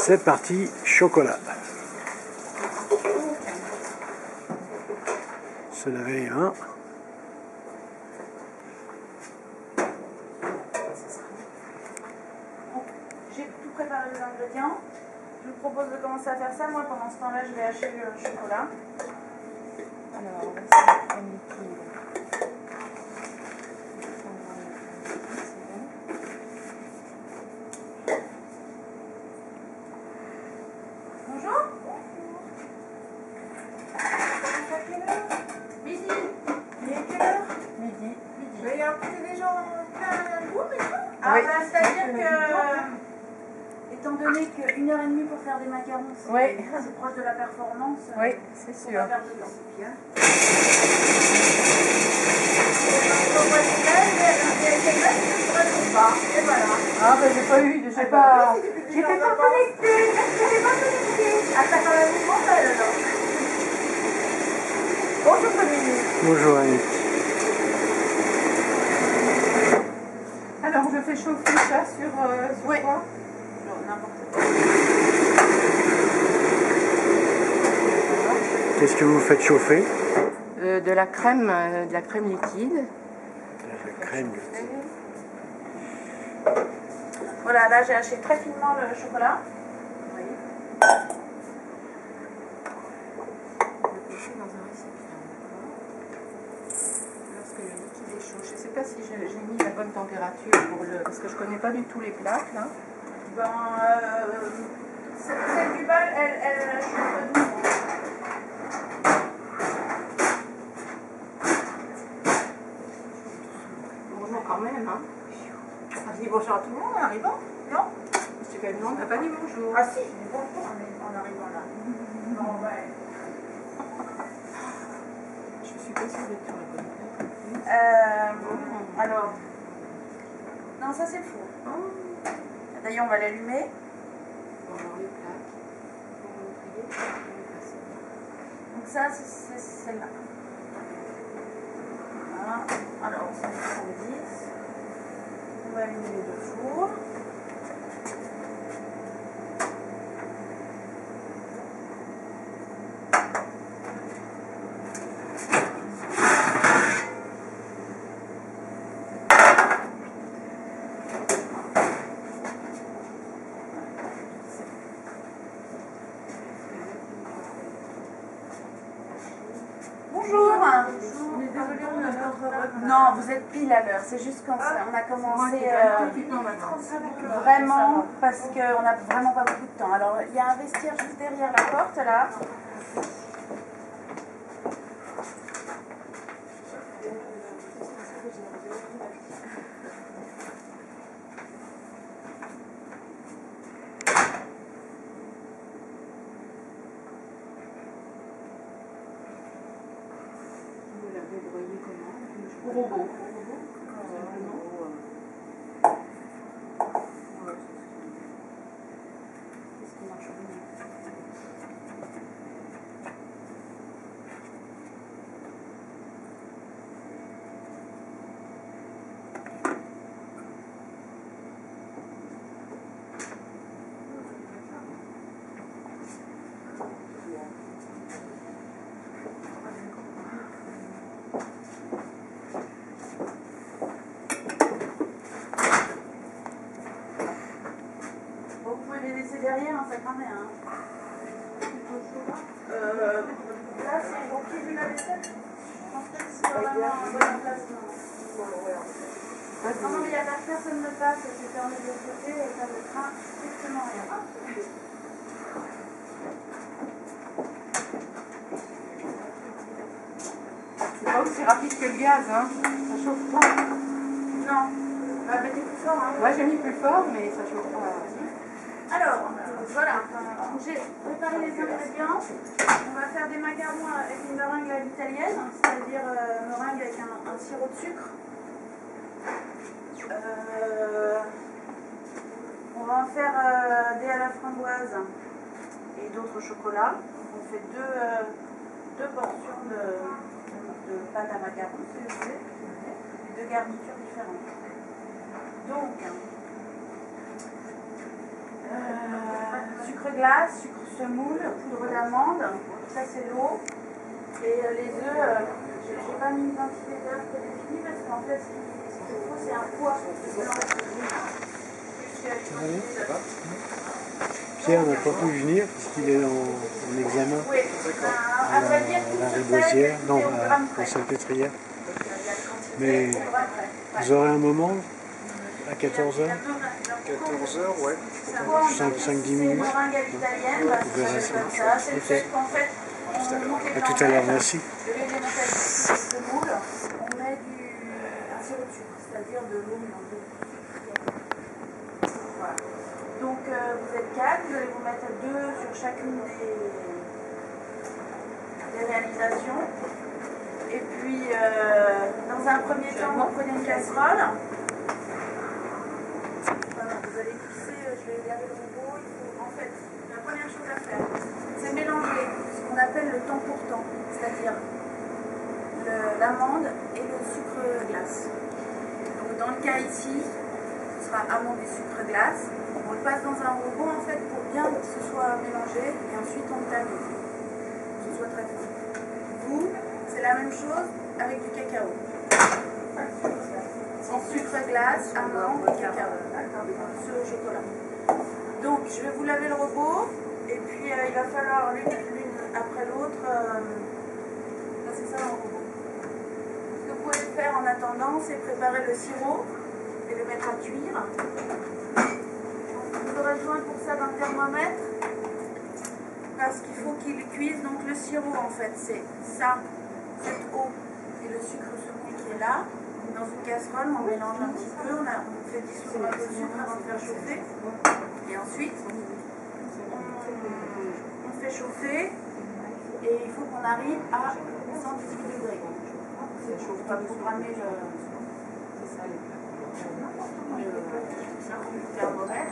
C'est parti, chocolat. Se laver, hein. J'ai tout préparé les ingrédients. Je vous propose de commencer à faire ça. Moi, pendant ce temps-là, je vais hacher le chocolat. Alors, on va essayer de prendre liquide. Bonjour. Midi. Il est quelle heure? Midi. Mais il y a des gens plein de groupe et tout. Ah, Oui. bah, c'est-à-dire que, étant donné qu'une heure et demie pour faire des macarons, c'est proche de la performance, Oui, c'est faut sûr. pas perdre de temps. Et voilà. Ah, ben j'ai pas eu, j'ai pas. J'étais pas connectée. Ah, t'as quand même une montagne alors. Bonjour Dominique. Bonjour Annick. Alors, je fais chauffer ça sur Oui. quoi? Genre n'importe quoi. Qu'est-ce que vous faites chauffer? De la crème liquide. De la crème. Voilà, là j'ai haché très finement le chocolat. Oui. Je vais dans un récipient, d'accord. Lorsque le liquide est chaud, je ne sais pas si j'ai mis la bonne température pour le, parce que je ne connais pas du tout les plaques là. Ben, celle du bal, elle chauffe doucement. Bonjour quand même, hein. On dit bonjour à tout le monde en arrivant, non? Monsieur Calmon n'a pas dit bonjour. Ah si, je dis bonjour en arrivant là. Non, ouais. Je suis pas sûre d'être sur la bonne place. Alors, non, ça c'est faux. Oh. D'ailleurs, on va l'allumer. On va voir les plaques. Pour montrer. Donc ça, c'est celle-là. Voilà. Alors, on s'en met 10. On va allumer les deux fours. Bonjour. On est désolé, on a notre retard. Non, vous êtes pile à l'heure. C'est juste quand on a commencé vraiment parce qu'on n'a vraiment pas beaucoup de temps. Alors, il y a un vestiaire juste derrière la porte là. Vous l'avez broyé comment? Au robot. Qu'est-ce qui marche bien? Bon, vous pouvez les laisser derrière, hein, ça craint rien. Là, c'est au pied du lave-vaisselle. Je pense que c'est vraiment un bon emplacement. Non, mais il y a personne ne passe, c'est fermé de l'autre côté et ça ne craint strictement rien. C'est pas aussi rapide que le gaz, hein. Ça chauffe pas. Non, bah, mettez plus fort. Hein. Moi j'ai mis plus fort, mais ça chauffe pas. Alors, voilà, j'ai préparé les ingrédients. On va faire des macarons avec une meringue à l'italienne, c'est-à-dire meringue avec un sirop de sucre. On va en faire des à la framboise et d'autres chocolats. Donc on fait deux portions de pâte à macarons, si vous voulez, et deux garnitures différentes. Donc, sucre sucre glace, sucre semoule, poudre d'amande, ça c'est l'eau. Et les œufs, j'ai pas mis une quantité d'œufs prédéfinie parce qu'en fait ce qu'il faut c'est un poids blanc. Pierre n'a pas pu venir puisqu'il est en examen Oui, à vrai dire, à la Riboisière, non, à Saint-Pétrière. Mais vous aurez un moment à 14h, 14h, ouais. 5-10 minutes. C'est meringue à l'italienne, bah, Vous verrez c'est ça. comme ça. C'est le fait qu'en fait, À tout à l'heure, merci. au lieu de mettre du sucre semoule, on met un sirop de sucre, c'est-à-dire de l'eau mélangée. Voilà. Donc vous êtes 4, vous allez vous mettre 2 sur chacune des réalisations. Et puis, dans un premier temps, vous prenez une casserole. Voilà, vous allez pousser, je vais regarder le robot. En fait, la première chose à faire, c'est mélanger ce qu'on appelle le temps pour temps, c'est-à-dire l'amande et le sucre glace. Donc dans le cas ici, ce sera amande et sucre glace. On le passe dans un robot en fait pour bien que ce soit mélangé et ensuite on le tamise, que ce soit très fin. Vous, c'est la même chose avec du cacao. En sucre glace, amande et cacao. Ce au chocolat. Donc je vais vous laver le robot et puis il va falloir l'une après l'autre passer ça dans le robot. Ce que vous pouvez faire en attendant, c'est préparer le sirop et le mettre à cuire. Vous aurez besoin pour ça d'un thermomètre parce qu'il faut qu'il cuise. Donc le sirop en fait c'est ça, cette eau et le sucre semoule qui est là. Dans une casserole, on mélange un petit peu, on fait dissoudre un peu de sucre avant de faire chauffer. Et ensuite, on fait chauffer et il faut qu'on arrive à 118 degrés. On va programmer le thermomètre.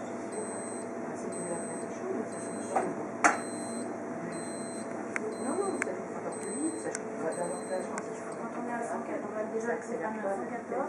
Quand on est à 104, on va déjà accéder à 114.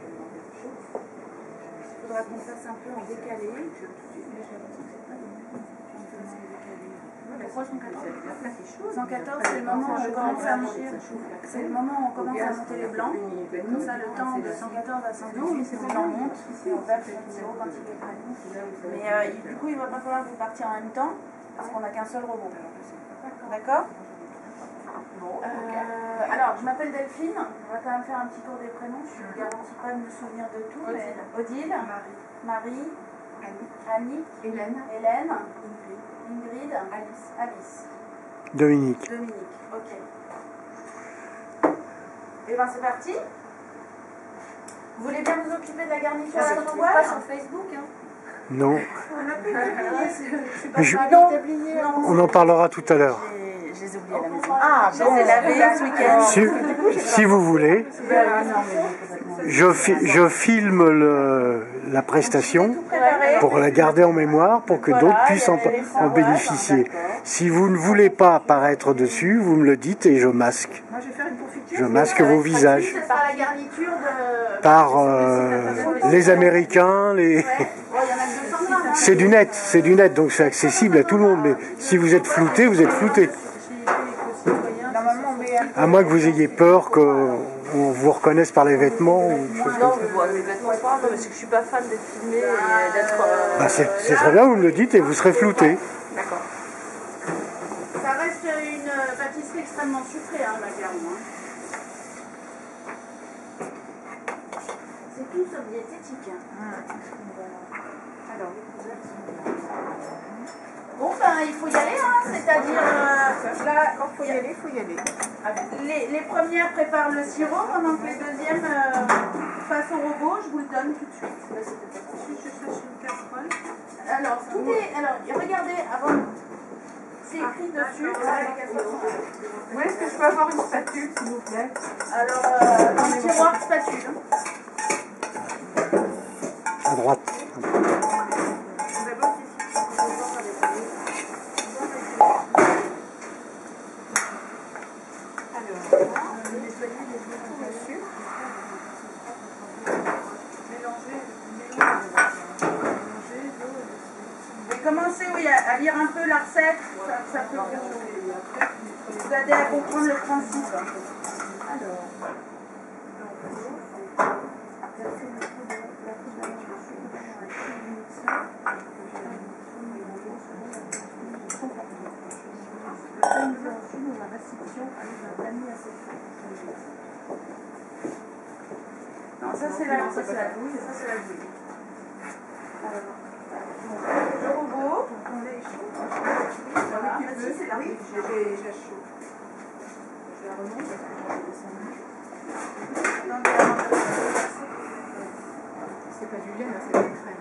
Il faudra qu'on fasse un peu en décalé. Pourquoi 114 114, c'est le moment où on commence à monter. C'est le moment où on commence à monter les blancs. Comme ça, le temps de 114 à 118, c'est le blanc monte. Et on va faire le numéro quand il est prêt. Mais du coup, il ne va pas falloir que vous partiez en même temps, parce qu'on n'a qu'un seul robot. D'accord ? Alors, je m'appelle Delphine. On va quand même faire un petit tour des prénoms. Je ne garantis pas de me souvenir de tout. Mais Odile, Marie, Annie, Hélène, Ingrid, Alice. Dominique. Ok. Et bien c'est parti. Vous voulez bien vous occuper de la garniture à la Pas sur Facebook, hein. Non, Je suis pas non. on en parlera tout à l'heure. Je les ai oubliés à la maison. Ah, je les ai lavés ce week-end. Si vous voulez, je filme la prestation pour la garder en mémoire, pour que d'autres puissent en bénéficier. Si vous ne voulez pas apparaître dessus, vous me le dites et je masque. Moi, je vais faire une confiture. Je masque vos visages. Ce sera la garniture de... Par les Américains, les... Ouais. Oh, il y en a 200 grammes. C'est du net, donc c'est accessible à tout le monde. Mais si vous êtes flouté, vous êtes flouté. À moins que vous ayez peur qu'on vous reconnaisse par les vêtements ou choses comme ça. Non, les vêtements, c'est pas grave, parce que je suis pas fan d'être filmée et d'être... Bah, c'est très bien, vous me le dites et vous serez flouté. D'accord. Ça reste une pâtisserie extrêmement sucrée, hein, le macaron. Hein. C'est tout sauf diététique. Hein. Alors, bon, ben, il faut y aller, hein, c'est-à-dire... là, quand il faut y aller, il faut y aller. Les premières préparent le sirop, pendant que les deuxièmes passent au robot. Je vous le donne tout de suite. Là, je cherche une casserole. Alors, alors, regardez, avant... C'est écrit dessus. Où est-ce que je peux avoir une spatule, s'il vous plaît? Alors, dans le tiroir spatule. À droite. commencez oui, à lire un peu la recette, ça peut vous aider à comprendre le principe. Alors. Non, ça c'est la bouille, ça c'est la bouille. Le robot, on est chaud. Voilà, ça c'est la bouille. Je la chaud. Je la remonte. C'est pas du lait, là, c'est de la crème.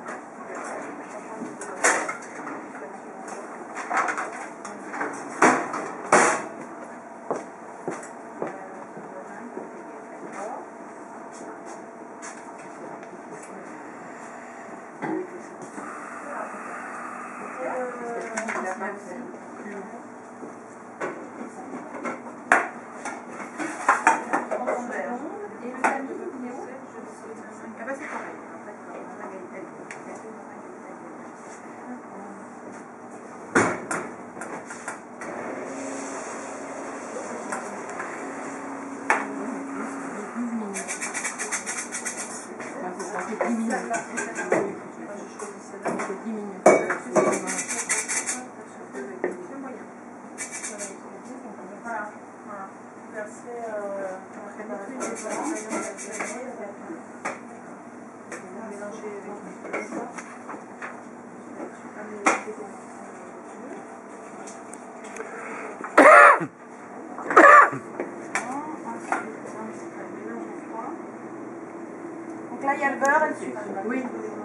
Donc là il y a le beurre et le sucre. Oui.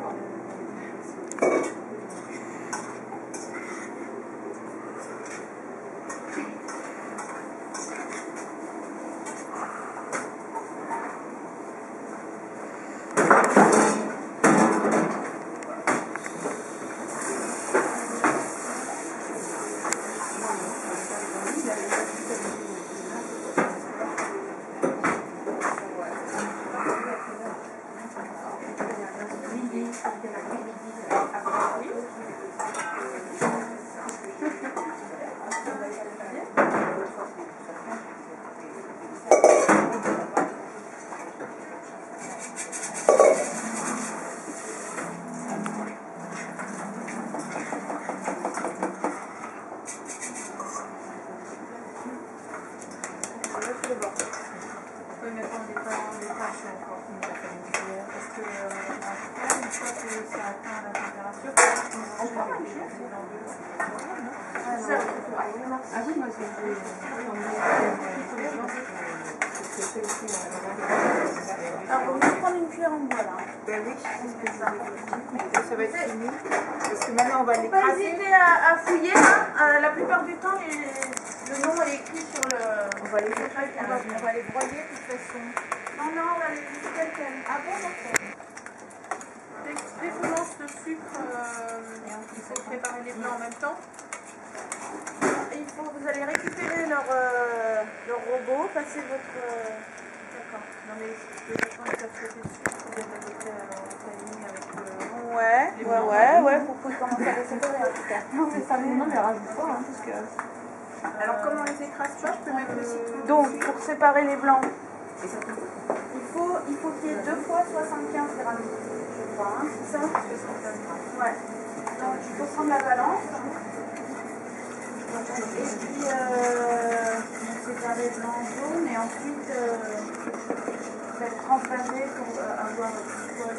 Alors, on va prendre une cuillère en bois là. Ben oui, ça va être fini. Parce que maintenant on va Pas l'écraser. hésiter à fouiller. Hein. La plupart du temps, le nom est écrit sur le. On va les broyer de toute façon. Non, on va les laisser telles quelles. Ah bon, d'accord. Dès qu'on lance le sucre, il faut préparer les blancs en même temps. Vous allez récupérer leur robot, passer votre. D'accord. Non mais les gens ils peuvent sauter dessus, vous êtes à peu près au timing avec le... Ouais, faut commencer à les séparer en tout cas. Non, mais ça, non, mais rajoute pas, hein, parce que... Alors comment on les écrase pas? Je peux mettre le citron. Donc, pour séparer les blancs, Et ça peut... il faut qu'il y ait 2 fois 75 grammes, je crois, hein, c'est ça? 75 grammes. Ouais. Donc, il faut prendre la balance. Et puis, on sépare les blancs jaunes et ensuite, faire transvaser pour avoir le poil.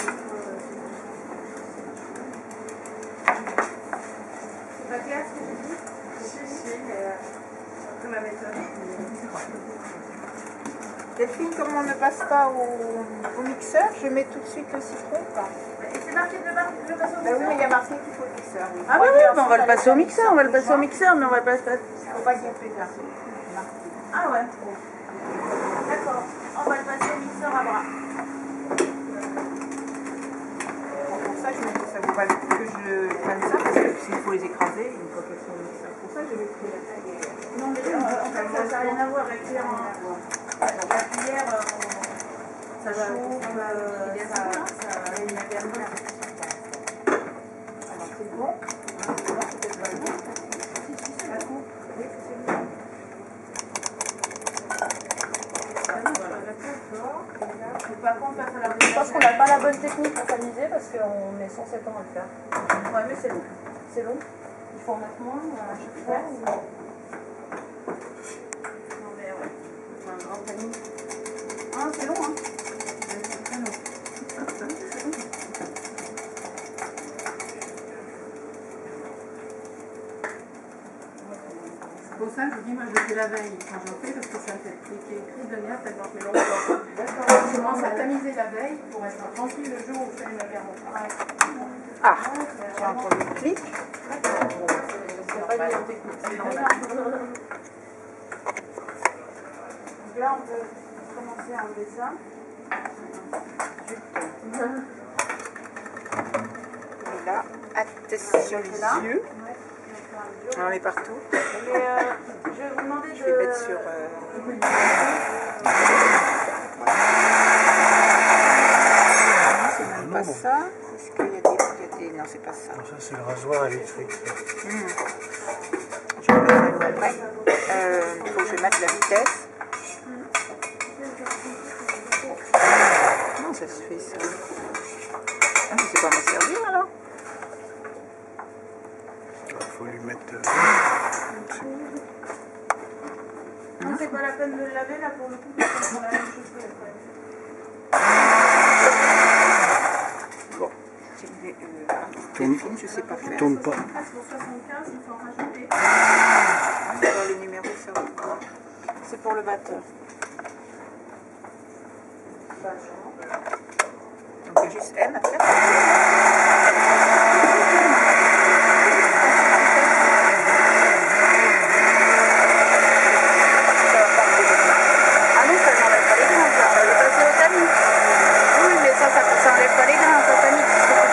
C'est pas clair ce que j'ai dit? Si, mais c'est un peu ma méthode. Delphine, comme on ne passe pas au mixeur, je mets tout de suite le citron ou pas? Et c'est marqué de le passer au Ben oui, mixeur? mais il y a marqué qu'il faut le mixeur. Oui. Ah oui, on va le passer au mixeur, mais on va le pas se passer. Il ne faut pas qu'il y ait plus tard. Ah ouais. D'accord. On va le passer au mixeur à bras. Pour ça, ça vaut pas le coup que je prenne ça, parce que s'il faut les écraser, une fois qu'elles sont au mixeur. Pour ça, je vais pris la taille. Non, mais en fait, ça n'a rien à voir avec la cuillère. Ça chauffe, ça Alors, c'est bon. technique pour s'amuser parce qu'on met 107 ans à le faire. Ouais, mais c'est long. C'est long. Il faut en mettre moins à chaque fois. Non, mais ouais. C'est un grand panier. Ah, c'est long, hein. C'est très long. C'est pour ça que je dis, moi je fais la veille quand j'en fais parce que ça fait cliquer écrit de lien, ça porte mes longs temps. Je commence à tamiser la veille pour être tranquille le jour où je fais le macaron. Ah, j'ai entendu le clic. C'est pas une technique. Donc là, on peut commencer à enlever ça. Et là, attention les yeux. On en met partout. Mais je vais vous demander de... Je vais mettre sur... c'est même pas ça. Est-ce qu'il y a des... Non, c'est pas ça. Ça, c'est le rasoir électrique. Je vais le mettre après. Il faut que je mette la vitesse. Comment ça se fait ça? Ah, mais c'est pas m'en servir alors? Il faut lui mettre... Non, c'est pas la peine de le laver là pour le coup, parce qu'on prend la même chose que la fois. Bon. Delphine, je sais pas faire. Tourne pas. Ah, c'est pour 75, il faut en rajouter. Dans les numéros, ça va. C'est pour le batteur. Donc il y a juste M à faire. Ah non, ça n'enlève pas les grains, ça. Ça, c'est au tamis. Oui, mais ça n'enlève pas les grains, ça tamis.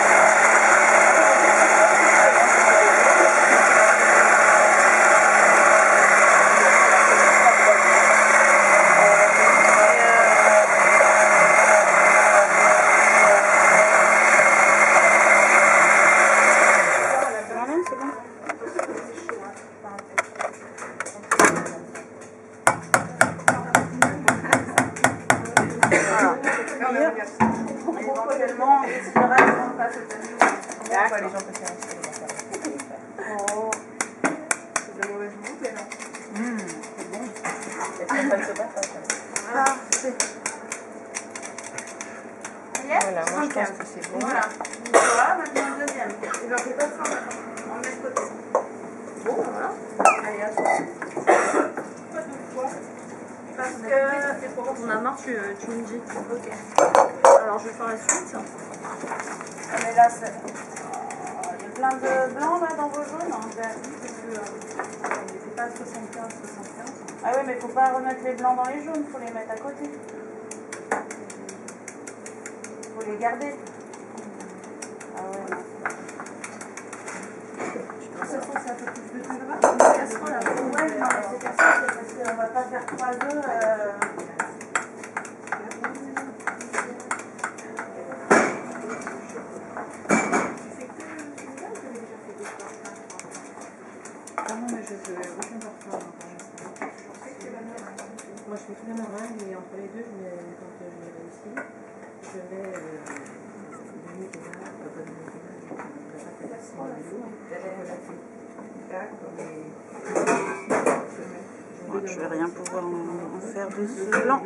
Éventuellement, on décidera si on passe au tamis. D'accord. Les gens peuvent faire oh, c'est de mauvaise bouteille, non? Parfait. Voilà, moi je pense que c'est bon. Voilà. Voilà, maintenant le deuxième. Et ben, on fait pas ça, on le met de côté. Bon, voilà. Allez, à toi. Pas deux fois. Parce que... Quand on a marre, tu me dis. Ok. Alors je vais faire la suite. Mais là, c'est... Il y a plein de blancs là dans vos jaunes. En vert, parce que... il n'était pas 75. Ah oui, mais il faut pas remettre les blancs dans les jaunes, il faut les mettre à côté. Il faut les garder. Ah ouais, non. Ça sent un peu plus de tout là-bas. Ouais, non, mais c'est parce qu'on va pas faire 3 œufs. Moi je fais tous les meringues et entre les deux, quand je les réussis, je mets du Nutella, pas de Nutella, de la pâte à chocolat. Je vais rien pouvoir en faire de ce blanc.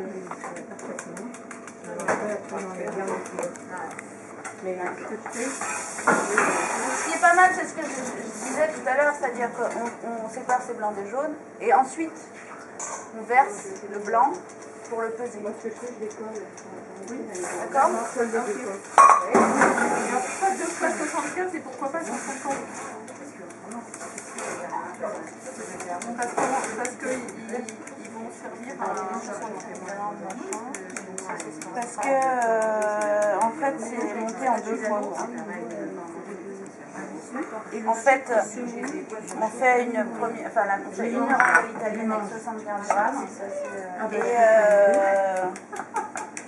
Mais là, ce que tu fais, Ce qui est pas mal, c'est ce que je disais tout à l'heure, c'est-à-dire qu'on sépare ces blancs des jaunes et ensuite on verse le blanc pour le peser. moi ce que je fais, je décolle. Oui, D'accord? Et après, 2 fois 75, et pourquoi pas 150? Parce qu'ils vont servir à Parce que en fait c'est monté en 2 fois. En fait, on fait une première, enfin on fait une orange italienne avec 75 grammes. Et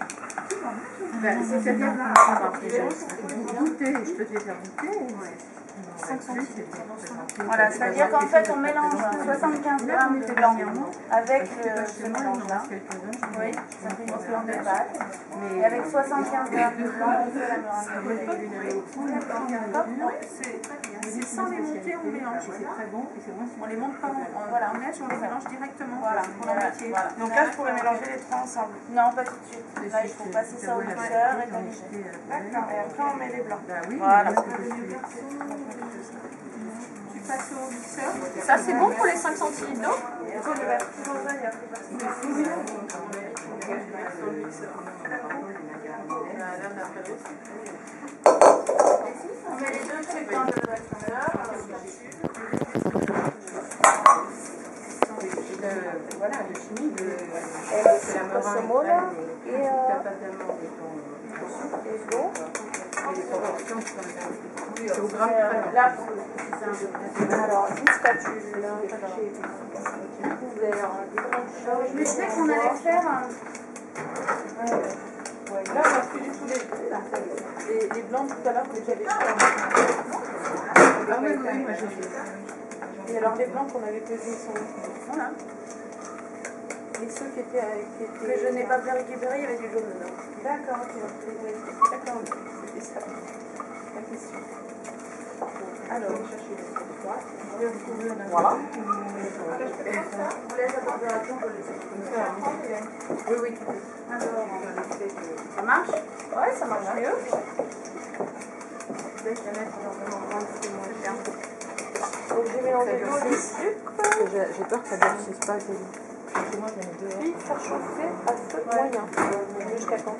c'est-à-dire là, je peux te les faire goûter. 5 centilitres. Voilà, c'est-à-dire qu'en fait, on mélange 75 grammes de blanc avec ce mélange-là. Oui, ça fait une cuillère de pâte. Et avec 75 grammes de blanc, on fait la meringue. C'est sans les monter, on mélange. On les monte pas, voilà, on mèche, on les mélange directement. Voilà, pour la moitié. Donc là, je pourrais mélanger les trois ensemble. Non, pas tout de suite. Là, il faut passer ça au mixeur et corriger. D'accord, et après, on met les blancs. Voilà. Tu passes au mixeur. Ça, c'est bon pour les 5 centilitres d'eau? On met les deux séquins de mixeur. Voilà, le chimie, c'est la meringue. Et ta pâte d'amande et ton et les proportions c'est au gramme près. Là, Alors, une spatule, un sachet, un couvert, des tranches. je me disais qu'on allait faire Ouais, là, on a fait du tout les blancs tout à l'heure que j'avais fait. Ah oui, moi j'ai fait. Et alors, les blancs qu'on avait pesés sont. voilà. Et ceux qui étaient. Que je n'ai pas pu récupérer, il y avait du jaune dedans. D'accord, ok. Oui, d'accord, c'était ça. La question. Alors, on va chercher les trois. Voilà. Vous voulez la température, on peut le laisser. Oui, oui. Alors, ça marche? Ouais, ça marche mieux. Donc j'ai mélangé l'eau et le sucre. J'ai peur que ça durcisse pas assez vite. Moi j'en ai deux. Puis faire chauffer à feu moyen. Jusqu'à quand?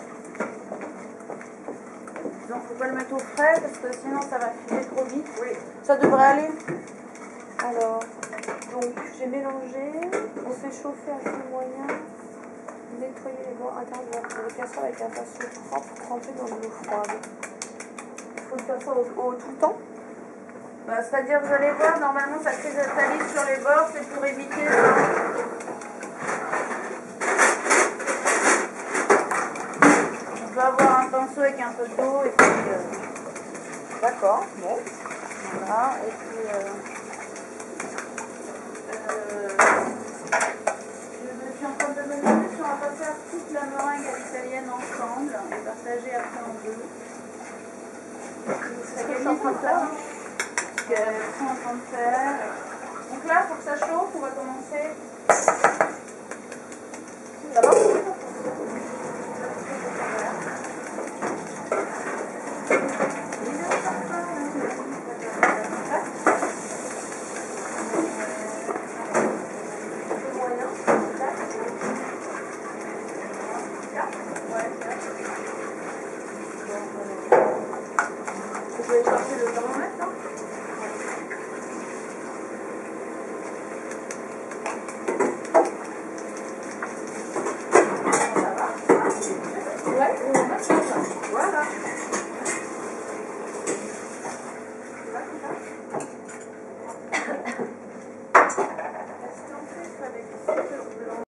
Donc, faut pas le mettre au frais parce que sinon ça va filer trop vite. Oui. Ça devrait aller. Alors, donc j'ai mélangé, on fait chauffer à feu moyen, nettoyer les bords intérieurs de la casserole avec un pinceau propre trempé dans de l'eau froide. Il faut faire ça au tout le temps. Bah, c'est-à-dire, vous allez voir, normalement ça crée de la salive sur les bords, c'est pour éviter. On peut avoir un pinceau avec un peu d'eau et puis. D'accord, bon. Voilà, et puis. Je suis en train de me demander si on va pas faire toute la meringue à l'italienne ensemble et partager après en deux. C'est ce que je suis en train de faire. Ce qu'elles sont en train de faire. Donc là, pour que ça chauffe, on va commencer. Ça va? Je vais chercher le temps.